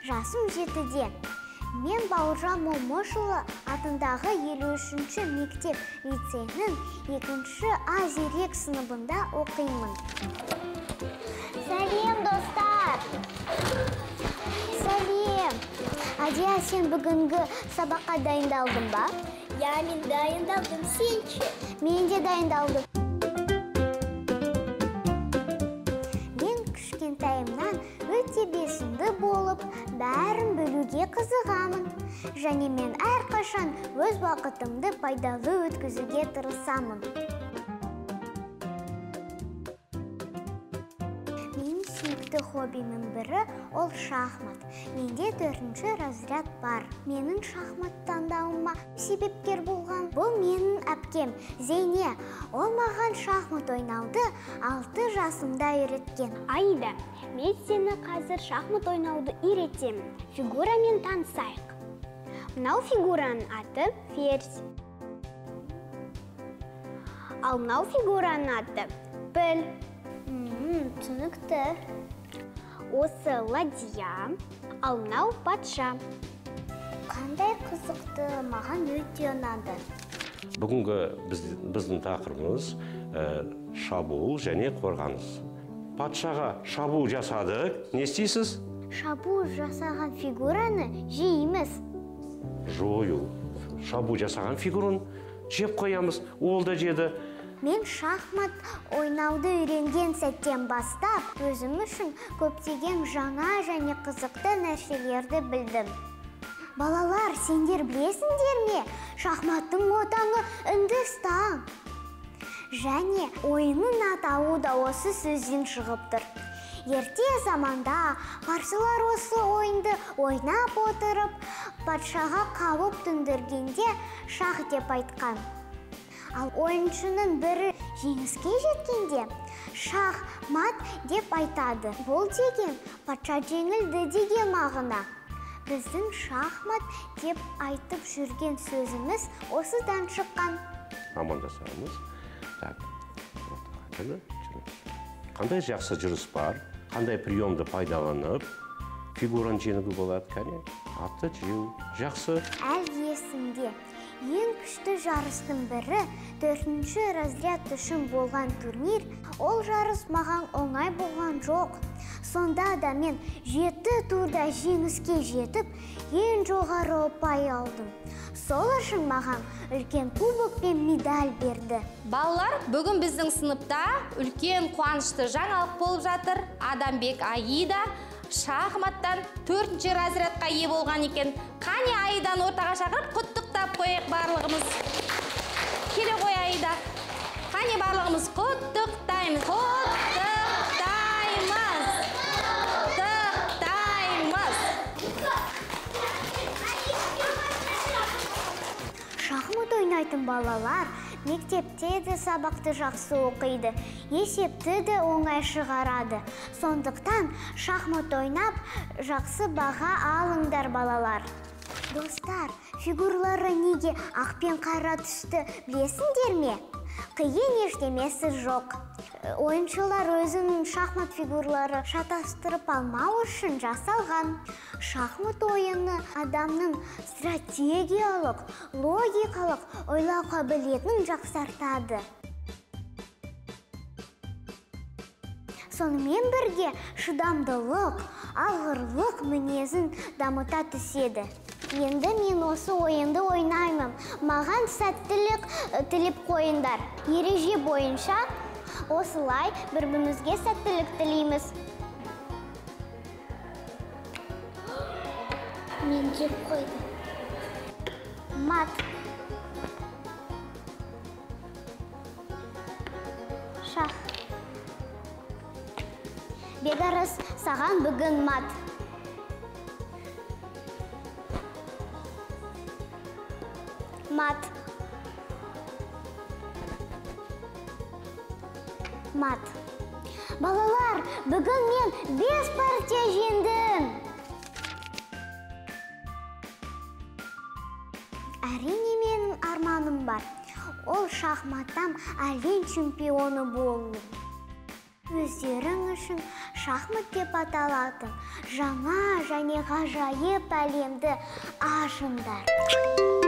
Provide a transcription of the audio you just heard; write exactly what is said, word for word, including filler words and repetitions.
жасым жетіде. Мен Бауыржан Момышұлы атындағы елу үшінші мектеп лицейінің екінші А зерек сыныбында оқимын. Сәлем, достар! Сәлем! Адия, сен бүгінгі сабаққа дайындалдың ба? Я, мен дайындалдым, сенші? Мен де дайындалдым. Мен кішкентайымнан өте бесінді болып, бәрін білуге қызығамын. Және мен әрқашан өз уақытымды пайдалы өткізуге тырысамын. Менің сүйікті хоббимнің бірі ол шахмат. Менде төртінші разряд бар. Менің шахмат таңдауыма себепкер болған бұл менің әпкем Зейне. Ол маған шахмат ойнауды алты жасымда үйреткен. Аида, мен сені қазір шахмат ойнауды үйретемін. Фигурамен танысайық. Мынау фигураның аты ферзь. Ал мынау фигураның аты піл. Түсінікті. Осы ладья, ал мынау патша. Қандай қызықты, маған өте ұнады. Бүгінгі біздің тақырыбымыз шабуыл және қорғаныс. Патшаға шабуыл жасадық, не істейсіз? Шабуыл жасаған фигураны жейміз. Жою. Шабуыл жасаған фигураны жеп қоямыз, ол да жеді. Мен шахмат ойнауды үйренген сәттен бастап, өзім үшін көптеген жаңа және қызықты нәрселерді білдім. Балалар, сендер білесіңдер ме? Шахматтың отаны Үндістан. Және ойынның атауы да осы сөзден шығып тұр. Ерте заманда парсылар осы ойынды ойнап отырып, патшаға қауіп төндіргенде шах деп айтқан. Ал ойыншының бірі жеңіске жеткенде шах мат деп айтады. Бұл деген патша жеңілді деген мағына. Біздің шахмат деп айтып жүрген сөзіміз осыдан шыққан. Амандасамыз. Қандай жақсы жүріс бар, қандай приемды пайдаланып, фигураны жеңуге болады, кәне? Атты жеу жақсы. Әл есімде. Ең күшті жарыстың бірі төртінші разряд үшін болған турнир. Ол жарыс маған оңай болған жоқ. Сонда да мен жеті турда жеңіске жетіп, ең жоғары ұпай алдым. Сол үшін маған үлкен кубок пен медаль берді. Балалар, бүгін біздің сыныпта үлкен қуанышты жаңалық болып жатыр. Адамбек Аида шахматтан төртінші разрядқа ие болған екен. Қане Аиданы ортаға шақырып, құттықтап қояйық барлығымыз. Келе қой Аида. Қане барлығымыз құттықтаймыз. Құттықтаймыз. Құттықтаймыз. Шахмат ойнайтын балалар мектепте де сабақты жақсы оқиды, есепті де оңай шығарады. Сондықтан шахмат ойнап жақсы баға алыңдар балалар. Достар, фигурлары неге ақ пен қара түсті білесіңдер ме? Қиын ештемесі жоқ. Ойыншылар өзінің шахмат фигурлары шатастырып алмау үшін жасалған. Шахмат ойыны адамның стратегиялық, логикалық ойлау қабілетін жақсартады. Сонымен бірге шыдамдылық, алғырлық мінезін дамыта түседі. Енді мен осы ойынды ойнаймын. Маған сәттілік тілеп қойыңдар. Ереже бойынша осылай бір-бірімізге сәттілік тілейміз. Мен жеп қойдым. Мат. Шах. Бекарыс, саған бүгін мат. Мат. Мат. Балалар, бүгін мен бес партия жеңдім. Әрине менің арманым бар. Ол шахматтан әлем чемпионы болу. Өздерің үшін шахмат деп аталатын жаңа және ғажайып әлемді ашыңдар.